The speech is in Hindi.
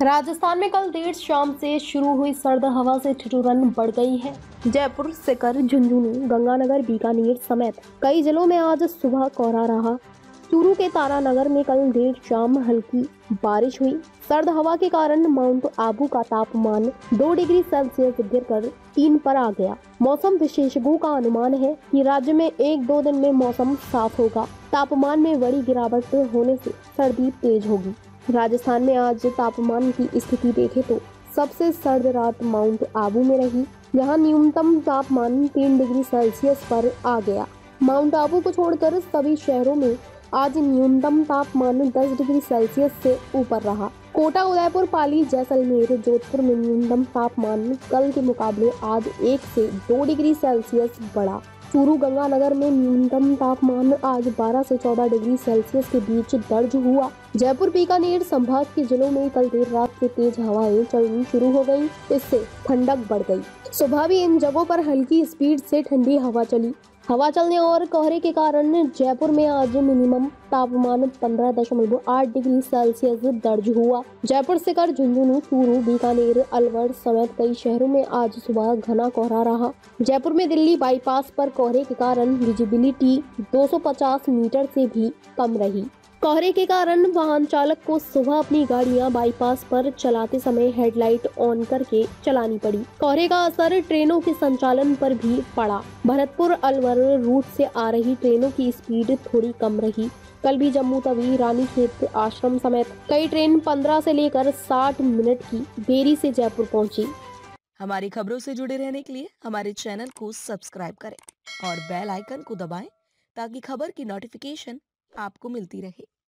राजस्थान में कल देर शाम से शुरू हुई सर्द हवा से ठिठुरन बढ़ गई है। जयपुर, सीकर, झुंझुनू, गंगानगर, बीकानेर समेत कई जिलों में आज सुबह कोहरा रहा। चूरू के तारानगर में कल देर शाम हल्की बारिश हुई। सर्द हवा के कारण माउंट आबू का तापमान 2 डिग्री सेल्सियस गिरकर 3 पर आ गया। मौसम विशेषज्ञों का अनुमान है कि राज्य में 1-2 दिन में मौसम साफ होगा। तापमान में बड़ी गिरावट होने से सर्दी तेज होगी। राजस्थान में आज तापमान की स्थिति देखें तो सबसे सर्द रात माउंट आबू में रही। यहाँ न्यूनतम तापमान 3 डिग्री सेल्सियस पर आ गया। माउंट आबू को छोड़कर सभी शहरों में आज न्यूनतम तापमान 10 डिग्री सेल्सियस से ऊपर रहा। कोटा, उदयपुर, पाली, जैसलमेर, जोधपुर में न्यूनतम तापमान कल के मुकाबले आज 1 से 2 डिग्री सेल्सियस बढ़ा। चूरू, गंगानगर में न्यूनतम तापमान आज 12 से 14 डिग्री सेल्सियस के बीच दर्ज हुआ। जयपुर, बीकानेर संभाग के जिलों में कल देर रात से तेज हवाएं चलनी शुरू हो गयी। इससे ठंडक बढ़ गई। सुबह भी इन जगहों पर हल्की स्पीड से ठंडी हवा चली। हवा चलने और कोहरे के कारण जयपुर में आज मिनिमम तापमान 15.8 डिग्री सेल्सियस दर्ज हुआ। जयपुर, सीकर, झुंझुनू, चूरू, बीकानेर, अलवर समेत कई शहरों में आज सुबह घना कोहरा रहा। जयपुर में दिल्ली बाईपास पर कोहरे के कारण विजिबिलिटी 250 मीटर से भी कम रही। कोहरे के कारण वाहन चालक को सुबह अपनी गाड़ियां बाईपास पर चलाते समय हेडलाइट ऑन करके चलानी पड़ी। कोहरे का असर ट्रेनों के संचालन पर भी पड़ा। भरतपुर, अलवर रूट से आ रही ट्रेनों की स्पीड थोड़ी कम रही। कल भी जम्मू तवी, रानीखेत, आश्रम समेत कई ट्रेन 15 से लेकर 60 मिनट की देरी से जयपुर पहुंची। हमारी खबरों से जुड़े रहने के लिए हमारे चैनल को सब्सक्राइब करें और बेल आइकन को दबाएं ताकि खबर की नोटिफिकेशन आपको मिलती रहे।